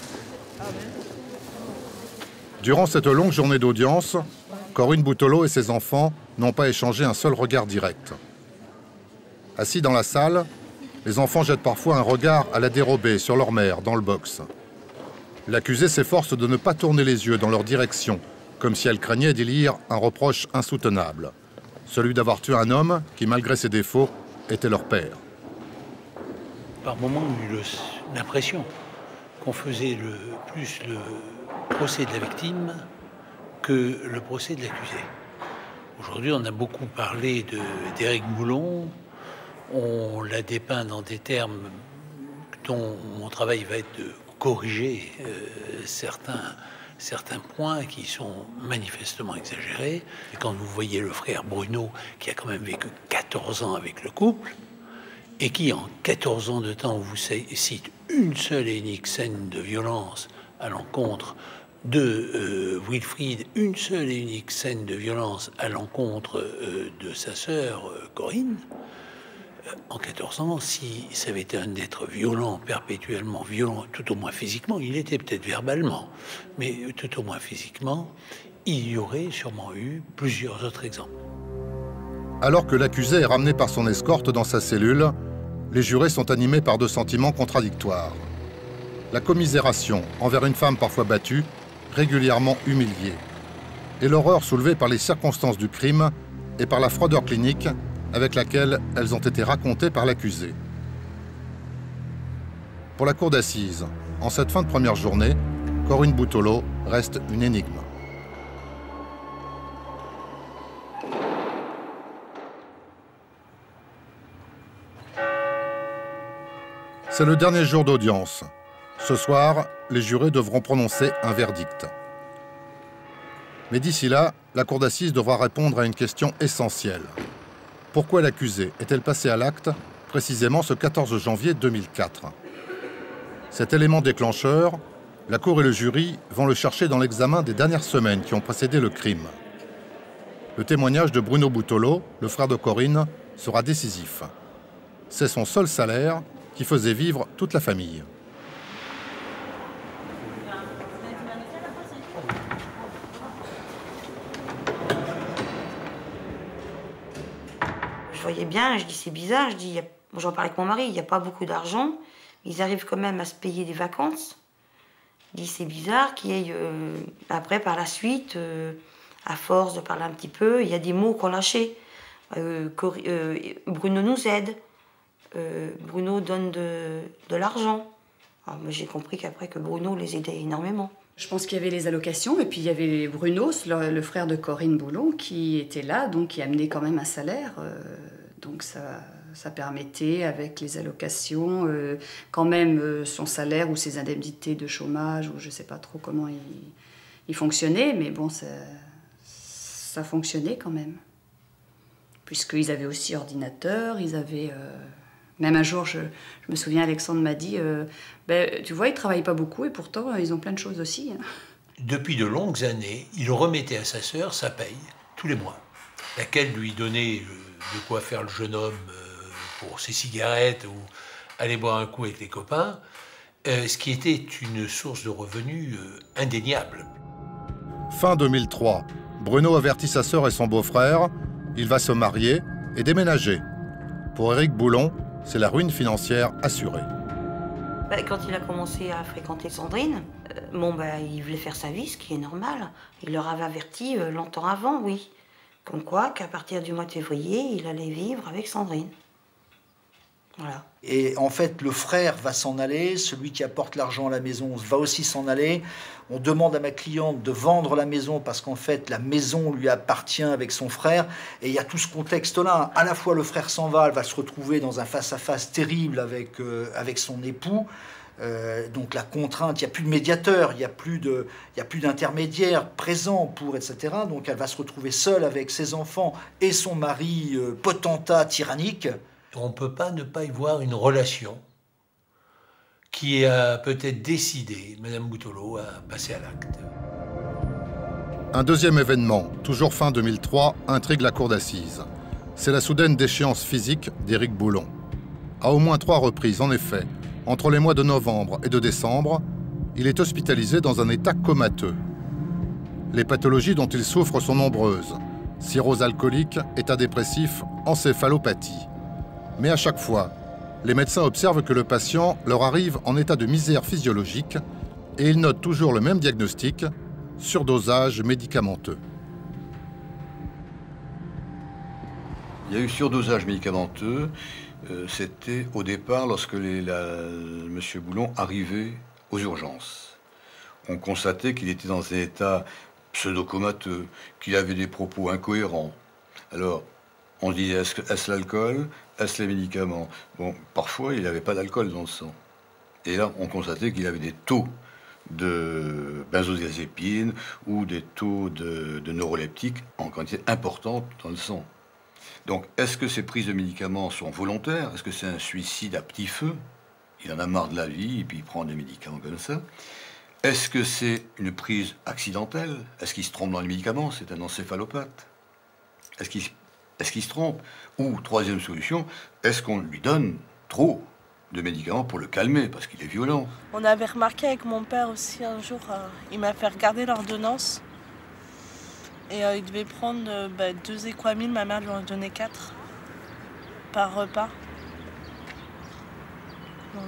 Durant cette longue journée d'audience, Corinne Boutolo et ses enfants n'ont pas échangé un seul regard direct. Assis dans la salle, les enfants jettent parfois un regard à la dérobée sur leur mère, dans le box. L'accusée s'efforce de ne pas tourner les yeux dans leur direction, comme si elle craignait d'y lire un reproche insoutenable. Celui d'avoir tué un homme qui, malgré ses défauts, était leur père. Par moments, on a eu l'impression qu'on faisait le, plus le procès de la victime que le procès de l'accusé. Aujourd'hui, on a beaucoup parlé d'Éric Boulon. On l'a dépeint dans des termes dont mon travail va être de corriger euh, certains, certains points qui sont manifestement exagérés. Et quand vous voyez le frère Bruno, qui a quand même vécu quatorze ans avec le couple, et qui, en quatorze ans de temps, vous cite une seule et unique scène de violence à l'encontre de euh, Wilfried, une seule et unique scène de violence à l'encontre euh, de sa sœur euh, Corinne, euh, en quatorze ans, si ça avait été un être violent, perpétuellement violent, tout au moins physiquement, il était peut-être verbalement, mais tout au moins physiquement, il y aurait sûrement eu plusieurs autres exemples. Alors que l'accusé est ramené par son escorte dans sa cellule, les jurés sont animés par deux sentiments contradictoires. La commisération envers une femme parfois battue, régulièrement humiliée, et l'horreur soulevée par les circonstances du crime et par la froideur clinique avec laquelle elles ont été racontées par l'accusé. Pour la cour d'assises, en cette fin de première journée, Corinne Boutolo reste une énigme. C'est le dernier jour d'audience. Ce soir, les jurés devront prononcer un verdict. Mais d'ici là, la cour d'assises devra répondre à une question essentielle. Pourquoi l'accusée est-elle passée à l'acte précisément ce quatorze janvier deux mille quatre? Cet élément déclencheur, la cour et le jury vont le chercher dans l'examen des dernières semaines qui ont précédé le crime. Le témoignage de Bruno Boutolo, le frère de Corinne, sera décisif. C'est son seul salaire qui faisait vivre toute la famille. Je voyais bien, je dis c'est bizarre, je dis, j'en parlais avec mon mari, il n'y a pas beaucoup d'argent, ils arrivent quand même à se payer des vacances. Je dis c'est bizarre qu'il y ait, euh, après par la suite, euh, à force de parler un petit peu, il y a des mots qu'on lâchait. Euh, euh, Bruno nous aide, euh, Bruno donne de, de l'argent. J'ai compris qu'après que Bruno les aidait énormément. Je pense qu'il y avait les allocations et puis il y avait Bruno, le, le frère de Corinne Boulon, qui était là, donc qui amenait quand même un salaire. Euh, donc ça, ça permettait, avec les allocations, euh, quand même euh, son salaire ou ses indemnités de chômage, ou je ne sais pas trop comment il, il fonctionnait, mais bon, ça, ça fonctionnait quand même. Puisqu'ils avaient aussi ordinateur, ils avaient... Euh, Même un jour, je, je me souviens, Alexandre m'a dit euh, ben, tu vois, ils ne travaillent pas beaucoup et pourtant, ils ont plein de choses aussi. Hein. Depuis de longues années, il remettait à sa sœur sa paye, tous les mois, laquelle lui donnait de quoi faire le jeune homme pour ses cigarettes ou aller boire un coup avec les copains, euh, ce qui était une source de revenus euh, indéniable. Fin deux mille trois, Bruno avertit sa sœur et son beau-frère. Il va se marier et déménager. Pour Éric Boulon, c'est la ruine financière assurée. Bah, quand il a commencé à fréquenter Sandrine, euh, bon, bah, il voulait faire sa vie, ce qui est normal. Il leur avait averti euh, longtemps avant, oui. Comme quoi, qu'à partir du mois de février, il allait vivre avec Sandrine. Voilà. Et en fait, le frère va s'en aller, celui qui apporte l'argent à la maison va aussi s'en aller. On demande à ma cliente de vendre la maison parce qu'en fait, la maison lui appartient avec son frère. Et il y a tout ce contexte-là. À la fois, le frère s'en va, elle va se retrouver dans un face-à-face terrible avec, euh, avec son époux. Euh, donc la contrainte, il n'y a plus de médiateur, il n'y a plus de, il y a plus d'intermédiaire présent pour, et cetera. Donc elle va se retrouver seule avec ses enfants et son mari euh, potentat tyrannique. On ne peut pas ne pas y voir une relation qui a peut-être décidé Madame Boutolo à passer à l'acte. Un deuxième événement, toujours fin deux mille trois, intrigue la cour d'assises. C'est la soudaine déchéance physique d'Éric Boulon. À au moins trois reprises, en effet, entre les mois de novembre et de décembre, il est hospitalisé dans un état comateux. Les pathologies dont il souffre sont nombreuses. Cirrhose alcoolique, état dépressif, encéphalopathie. Mais à chaque fois, les médecins observent que le patient leur arrive en état de misère physiologique et ils notent toujours le même diagnostic, surdosage médicamenteux. Il y a eu surdosage médicamenteux. Euh, C'était au départ lorsque les, la, M. Boulon arrivait aux urgences. On constatait qu'il était dans un état pseudo-comateux, qu'il avait des propos incohérents. Alors, on disait, est-ce, est-ce l'alcool? Est-ce les médicaments? Bon, parfois, il n'avait pas d'alcool dans le sang. Et là, on constatait qu'il avait des taux de benzodiazépine ou des taux de, de neuroleptiques en quantité importante dans le sang. Donc, est-ce que ces prises de médicaments sont volontaires? Est-ce que c'est un suicide à petit feu? Il en a marre de la vie et puis il prend des médicaments comme ça. Est-ce que c'est une prise accidentelle? Est-ce qu'il se trompe dans les médicaments? C'est un encéphalopathe. Est-ce qu'il est-ce qu'il se trompe? Ou, troisième solution, est-ce qu'on lui donne trop de médicaments pour le calmer, parce qu'il est violent? On avait remarqué avec mon père aussi un jour, euh, il m'a fait regarder l'ordonnance. Et euh, il devait prendre euh, bah, deux équamines, ma mère lui en a donné quatre par repas. Donc,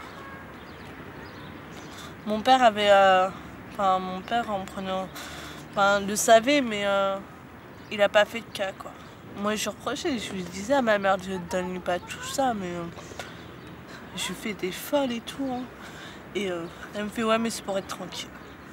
mon père avait, euh, enfin mon père en prenant, enfin le savait, mais euh, il a pas fait de cas quoi. Moi je reprochais, je lui disais à ma mère, je donne-lui pas tout ça, mais euh, je fais des folles et tout. Hein. Et euh, elle me fait ouais mais c'est pour être tranquille.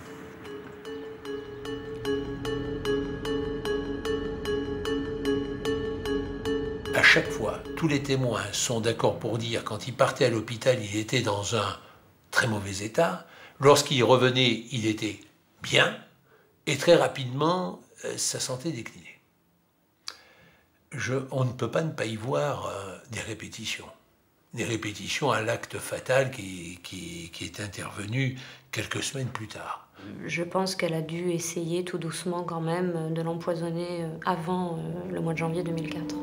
À chaque fois, tous les témoins sont d'accord pour dire quand il partait à l'hôpital, il était dans un très mauvais état. Lorsqu'il revenait, il était bien. Et très rapidement, sa santé déclinait. Je, on ne peut pas ne pas y voir euh, des répétitions. Des répétitions à l'acte fatal qui, qui, qui est intervenu quelques semaines plus tard. Je pense qu'elle a dû essayer tout doucement quand même de l'empoisonner avant euh, le mois de janvier deux mille quatre.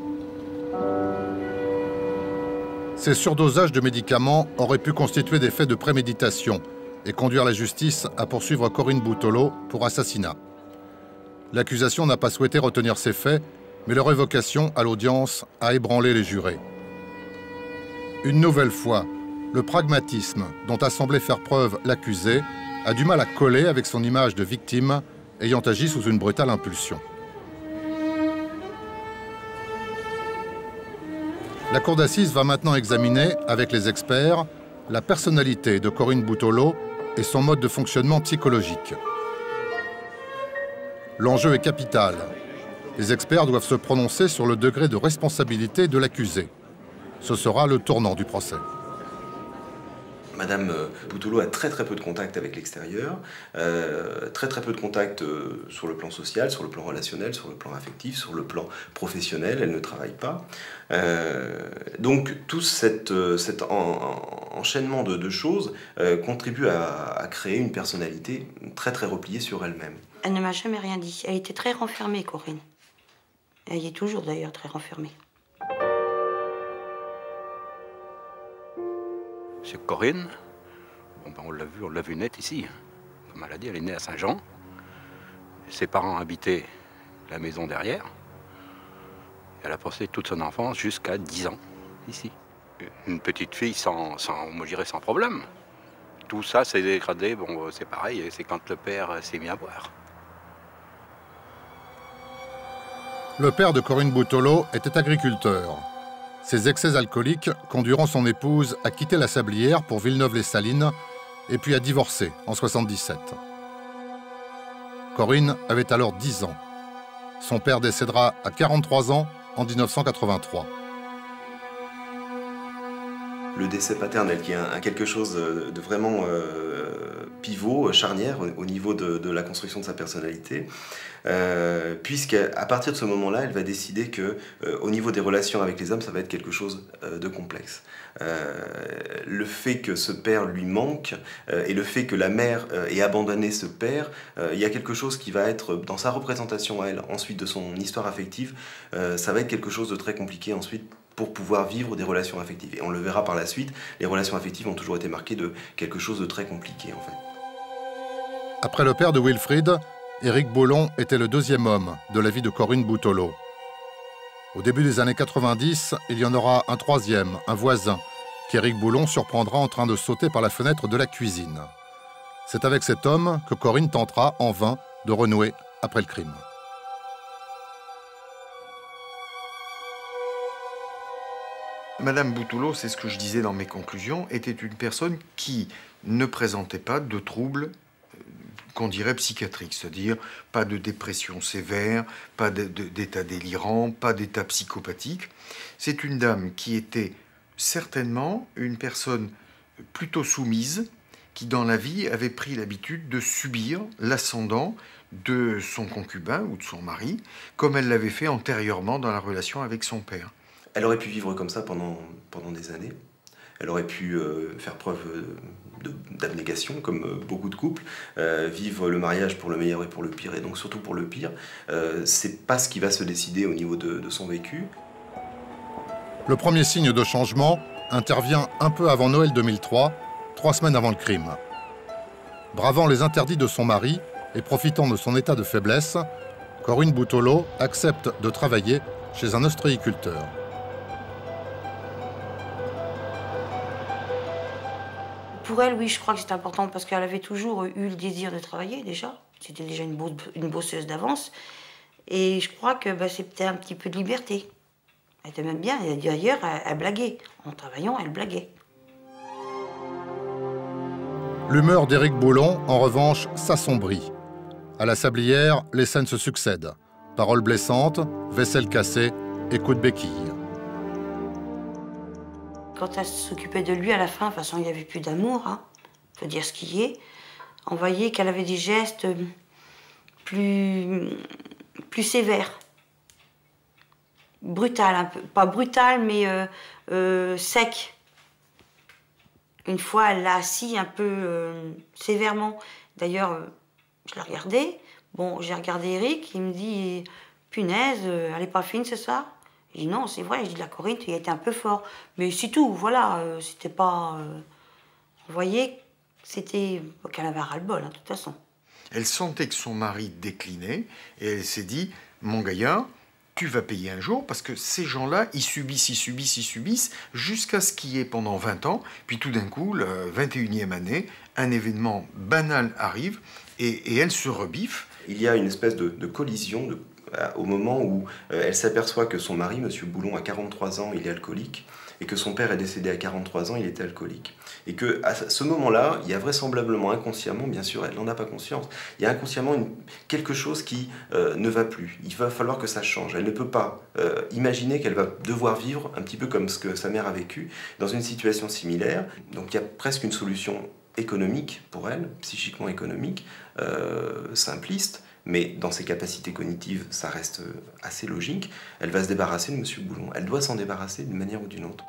Ces surdosages de médicaments auraient pu constituer des faits de préméditation et conduire la justice à poursuivre Corinne Boutolo pour assassinat. L'accusation n'a pas souhaité retenir ces faits, mais leur évocation à l'audience a ébranlé les jurés. Une nouvelle fois, le pragmatisme dont a semblé faire preuve l'accusé a du mal à coller avec son image de victime ayant agi sous une brutale impulsion. La cour d'assises va maintenant examiner, avec les experts, la personnalité de Corinne Boutolo et son mode de fonctionnement psychologique. L'enjeu est capital. Les experts doivent se prononcer sur le degré de responsabilité de l'accusé. Ce sera le tournant du procès. Madame Boutolo a très très peu de contact avec l'extérieur, euh, très très peu de contact euh, sur le plan social, sur le plan relationnel, sur le plan affectif, sur le plan professionnel, elle ne travaille pas. Euh, donc tout cette, cet en, en, enchaînement de, de choses euh, contribue à, à créer une personnalité très très repliée sur elle-même. Elle ne m'a jamais rien dit, elle était très renfermée, Corinne. Elle y est toujours d'ailleurs très renfermée. C'est Corinne, bon ben on l'a vu, on l'a vu net ici. Comme elle a dit, elle est née à Saint-Jean. Ses parents habitaient la maison derrière. Elle a passé toute son enfance jusqu'à dix ans ici. Une petite fille sans, sans moi je dirais sans problème. Tout ça s'est dégradé, bon c'est pareil, c'est quand le père s'est mis à boire. Le père de Corinne Boutolo était agriculteur. Ses excès alcooliques conduiront son épouse à quitter la Sablière pour Villeneuve-les-Salines et puis à divorcer en soixante-dix-sept. Corinne avait alors dix ans. Son père décédera à quarante-trois ans en mille neuf cent quatre-vingt-trois. Le décès paternel qui est un, un quelque chose de vraiment euh, pivot, charnière au, au niveau de, de la construction de sa personnalité, euh, puisqu'à partir de ce moment-là, elle va décider que euh, au niveau des relations avec les hommes, ça va être quelque chose euh, de complexe. Euh, le fait que ce père lui manque euh, et le fait que la mère euh, ait abandonné ce père, euh, il y a quelque chose qui va être dans sa représentation à elle, ensuite de son histoire affective, euh, ça va être quelque chose de très compliqué ensuite pour pouvoir vivre des relations affectives. Et on le verra par la suite, les relations affectives ont toujours été marquées de quelque chose de très compliqué en fait. Après le père de Wilfried, Éric Boulon était le deuxième homme de la vie de Corinne Boutolo. Au début des années quatre-vingt-dix, il y en aura un troisième, un voisin, qu'Éric Boulon surprendra en train de sauter par la fenêtre de la cuisine. C'est avec cet homme que Corinne tentera, en vain, de renouer après le crime. Madame Boutolo, c'est ce que je disais dans mes conclusions, était une personne qui ne présentait pas de troubles qu'on dirait psychiatrique, c'est-à-dire pas de dépression sévère, pas d'état délirant, pas d'état psychopathique. C'est une dame qui était certainement une personne plutôt soumise, qui dans la vie avait pris l'habitude de subir l'ascendant de son concubin ou de son mari, comme elle l'avait fait antérieurement dans la relation avec son père. Elle aurait pu vivre comme ça pendant, pendant des années. Elle aurait pu euh, faire preuve d'abnégation, comme euh, beaucoup de couples, euh, vivre le mariage pour le meilleur et pour le pire, et donc surtout pour le pire. Euh, c'est pas ce qui va se décider au niveau de, de son vécu. Le premier signe de changement intervient un peu avant Noël deux mille trois, trois semaines avant le crime. Bravant les interdits de son mari et profitant de son état de faiblesse, Corinne Boutolo accepte de travailler chez un ostréiculteur. Pour elle, oui, je crois que c'est important parce qu'elle avait toujours eu le désir de travailler déjà. C'était déjà une, bo une bosseuse d'avance. Et je crois que bah, c'était un petit peu de liberté. Elle était même bien. D'ailleurs, elle, elle blaguait. En travaillant, elle blaguait. L'humeur d'Éric Boulon, en revanche, s'assombrit. À la sablière, les scènes se succèdent. Paroles blessantes, vaisselle cassée et coups de béquille. Quand elle s'occupait de lui, à la fin, de toute façon, il n'y avait plus d'amour, hein. Faut dire ce qui est. On voyait qu'elle avait des gestes plus, plus sévères. Brutal, un peu. Pas brutal, mais euh, euh, sec. Une fois, elle l'a assis un peu euh, sévèrement. D'ailleurs, euh, je l'ai regardé. Bon, j'ai regardé Eric, il me dit « Punaise, euh, elle n'est pas fine ce soir ?» Je dis « Non, c'est vrai. » Je dis « La Corinne, tu y étais un peu fort. » Mais c'est tout, voilà. Euh, c'était pas... Euh... Vous voyez, c'était qu'elle avait un ras-le-bol, hein, de toute façon. Elle sentait que son mari déclinait et elle s'est dit « Mon gaillard, tu vas payer un jour, parce que ces gens-là, ils subissent, ils subissent, ils subissent, jusqu'à ce qu'il y ait pendant vingt ans, puis tout d'un coup, la vingt et unième année, un événement banal arrive, et, et elle se rebiffe. Il y a une espèce de, de collision de, au moment où euh, elle s'aperçoit que son mari, M. Boulon, a quarante-trois ans, il est alcoolique, et que son père est décédé à quarante-trois ans, il était alcoolique. Et qu'à ce moment-là, il y a vraisemblablement, inconsciemment, bien sûr, elle n'en a pas conscience, il y a inconsciemment une, quelque chose qui euh, ne va plus. Il va falloir que ça change. Elle ne peut pas euh, imaginer qu'elle va devoir vivre un petit peu comme ce que sa mère a vécu, dans une situation similaire. Donc il y a presque une solution économique pour elle, psychiquement économique, euh, simpliste, mais dans ses capacités cognitives, ça reste assez logique. Elle va se débarrasser de M. Boulon. Elle doit s'en débarrasser d'une manière ou d'une autre.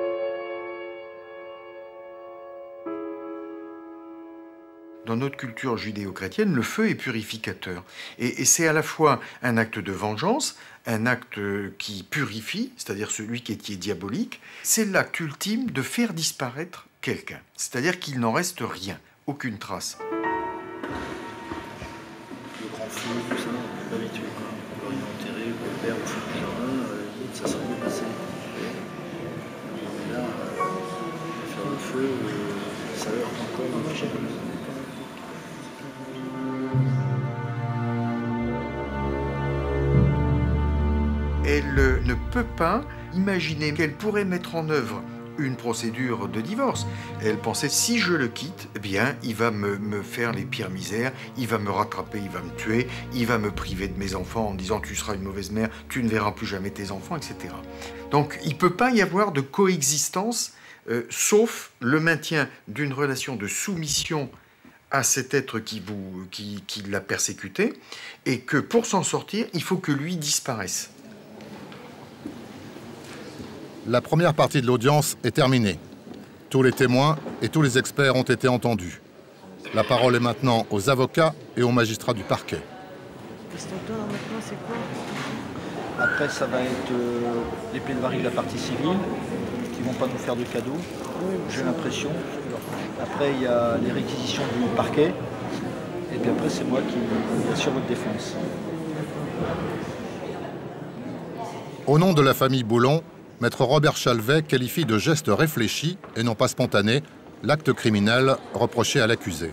Dans notre culture judéo-chrétienne, le feu est purificateur. Et, et c'est à la fois un acte de vengeance, un acte qui purifie, c'est-à-dire celui qui est, qui est diabolique. C'est l'acte ultime de faire disparaître quelqu'un. C'est-à-dire qu'il n'en reste rien, aucune trace. Le grand feu, tout ça, on est habitué. On peut rien enterrer, on peut perdre au feu du jardin, euh, ça s'est bien passé. Et là, euh, faire le feu, euh, ça heurte encore. Moi, j'ai Elle ne peut pas imaginer qu'elle pourrait mettre en œuvre une procédure de divorce. Elle pensait, si je le quitte, eh bien, il va me, me faire les pires misères, il va me rattraper, il va me tuer, il va me priver de mes enfants en disant tu seras une mauvaise mère, tu ne verras plus jamais tes enfants, et cetera. Donc, il ne peut pas y avoir de coexistence, euh, sauf le maintien d'une relation de soumission à cet être qui, vous, qui, qui l'a persécuté, et que pour s'en sortir, il faut que lui disparaisse. La première partie de l'audience est terminée. Tous les témoins et tous les experts ont été entendus. La parole est maintenant aux avocats et aux magistrats du parquet. Maintenant, c'est quoi? Après, ça va être euh, les plaidoiries de la partie civile, qui ne vont pas nous faire de cadeaux, oui, j'ai l'impression. Après, il y a les réquisitions du parquet, et puis après, c'est moi qui assure votre défense. Au nom de la famille Boulon, Maître Robert Chalvet qualifie de geste réfléchi et non pas spontané l'acte criminel reproché à l'accusé.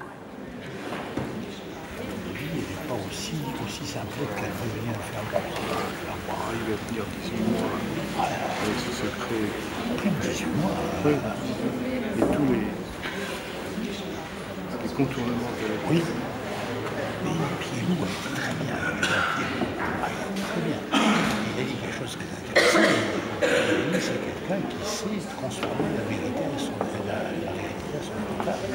Il n'est pas aussi, aussi simple qu'elle veut venir faire le Ah, il va tenir dix-huit mois avec ce secret. Plus de dix-huit mois. Oui. Et tous les, les contournements de la vie. Oui. pied mou, elle était très bien. Elle avait un pied mou. Très bien. Il a dit quelque chose de très intéressant. Il a dit c'est quelqu'un qui sait transformer la vérité à son, la, la vérité à son portable.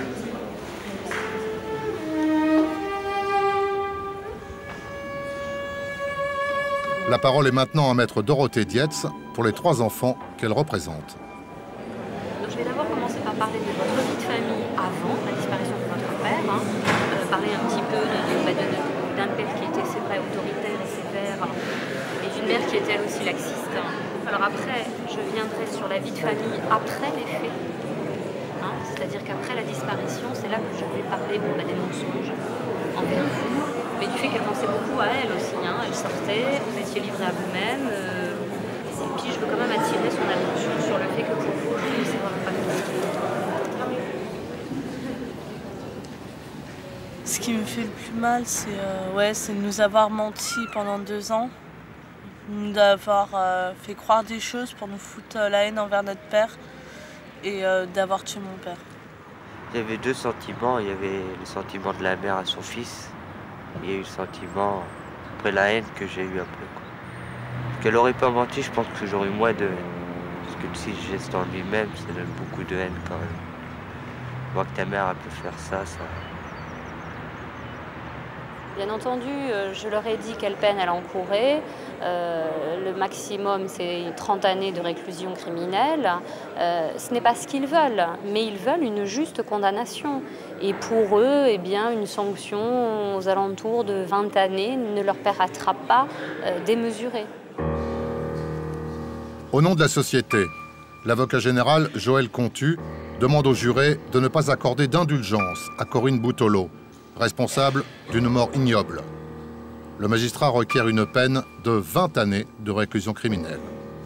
La parole est maintenant à maître Dorothée Dietz pour les trois enfants qu'elle représente. Donc, je vais d'abord commencer par parler de votre vie de famille avant la disparition de votre père, hein. euh, parler un petit peu d'un père qui était, c'est vrai, autoritaire et sévère, et d'une mère qui était elle aussi laxiste. Alors après, je viendrai sur la vie de famille après les faits, hein. C'est-à-dire qu'après la disparition, c'est là que je vais parler bon, bah, des mensonges envers vous, mais du fait qu'elle pensait beaucoup à elle aussi, hein. Elle sortait, vous étiez livré à vous-même, euh, et puis je veux quand même attirer son attention sur le fait que pour vous, c'est vraiment pas facile. Ce qui me fait le plus mal, c'est euh, ouais, c'est de nous avoir menti pendant deux ans, d'avoir euh, fait croire des choses pour nous foutre euh, la haine envers notre père et euh, d'avoir tué mon père. Il y avait deux sentiments, il y avait le sentiment de la mère à son fils, et il y a eu le sentiment, après la haine que j'ai eu après. Parce qu'elle n'aurait pas menti, je pense que j'aurais eu moins de haine. Parce que si le geste en lui-même, ça donne beaucoup de haine quand même. Moi que ta mère a pu faire ça, ça... Bien entendu, je leur ai dit quelle peine elle encourait. Euh, le maximum, c'est trente années de réclusion criminelle. Euh, ce n'est pas ce qu'ils veulent, mais ils veulent une juste condamnation. Et pour eux, eh bien, une sanction aux alentours de vingt années ne leur paraîtra pas euh, démesurée. Au nom de la société, l'avocat général Joël Contu demande aux jurés de ne pas accorder d'indulgence à Corinne Boutolo, responsable d'une mort ignoble. Le magistrat requiert une peine de vingt années de réclusion criminelle.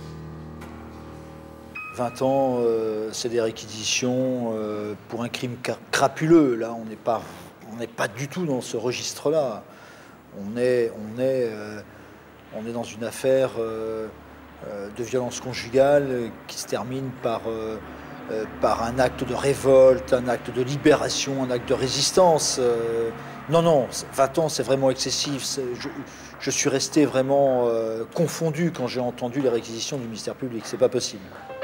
vingt ans, euh, c'est des réquisitions euh, pour un crime crapuleux. Là, on n'est pas, on n'est pas du tout dans ce registre-là. On est, on, est, euh, on est dans une affaire euh, euh, de violence conjugale qui se termine par... Euh, Euh, par un acte de révolte, un acte de libération, un acte de résistance. Euh, non, non, vingt ans, c'est vraiment excessif. Je, je suis resté vraiment euh, confondu quand j'ai entendu les réquisitions du ministère public. C'est pas possible.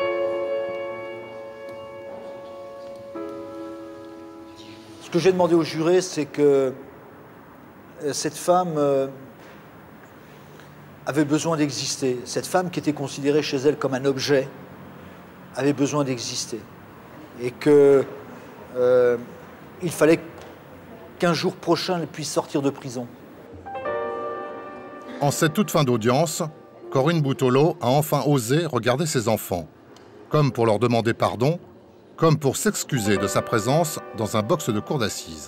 Ce que j'ai demandé aux jurés, c'est que euh, cette femme euh, avait besoin d'exister. Cette femme qui était considérée chez elle comme un objet, avait besoin d'exister. Et qu'il euh, fallait qu'un jour prochain, elle puisse sortir de prison. En cette toute fin d'audience, Corinne Boutolo a enfin osé regarder ses enfants, comme pour leur demander pardon, comme pour s'excuser de sa présence dans un box de cour d'assises.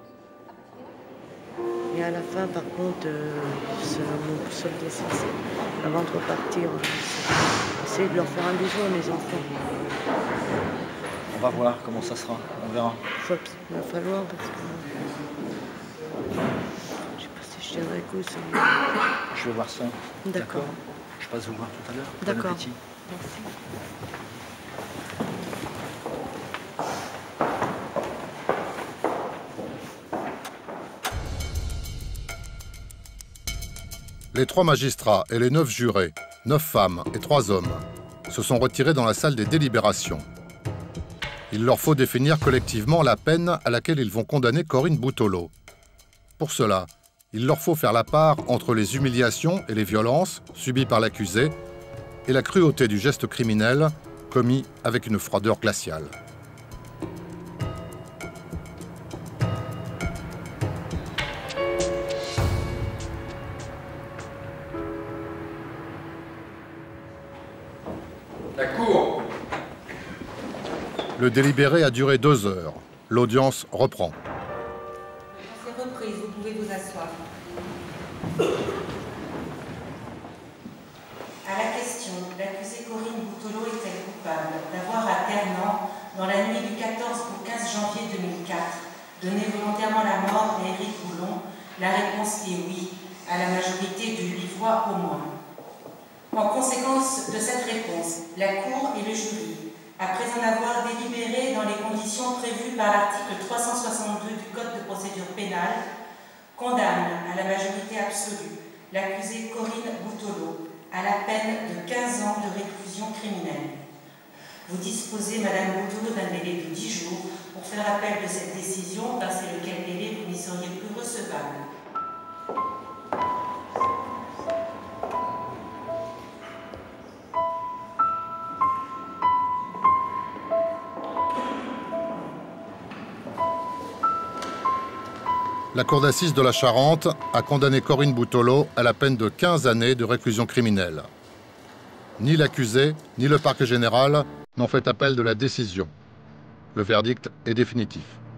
Et à la fin, par contre, euh, mon seul dessin, c'est avant de repartir, essayer de leur faire un bisou à mes enfants. On va voir comment ça sera, on verra. Il va falloir parce que... Je sais pas si je tiendrai le coup. Ça... Je vais voir ça. D'accord. Je passe vous voir tout à l'heure. D'accord. Bon appétit. Merci. Les trois magistrats et les neuf jurés, neuf femmes et trois hommes, se sont retirés dans la salle des délibérations. Il leur faut définir collectivement la peine à laquelle ils vont condamner Corinne Boutolo. Pour cela, il leur faut faire la part entre les humiliations et les violences subies par l'accusé et la cruauté du geste criminel commis avec une froideur glaciale. La cour. Le délibéré a duré deux heures. L'audience reprend. C'est reprise, vous pouvez vous asseoir. À la question, l'accusée Corinne Boutolo est-elle coupable d'avoir à Ternan, dans la nuit du quatorze au quinze janvier deux mille quatre, donné volontairement la mort à Éric Boulon? La réponse est oui, à la majorité de huit voix au moins. En conséquence de cette réponse, la Cour et le jury, après en avoir délibéré dans les conditions prévues par l'article trois cent soixante-deux du Code de procédure pénale, condamne à la majorité absolue l'accusée Corinne Boutolo à la peine de quinze ans de réclusion criminelle. Vous disposez, Madame Boutolo, d'un délai de dix jours pour faire appel de cette décision, passé lequel délai vous n'y seriez plus recevable. La cour d'assises de la Charente a condamné Corinne Boutolo à la peine de quinze années de réclusion criminelle. Ni l'accusé, ni le parquet général n'ont fait appel de la décision. Le verdict est définitif.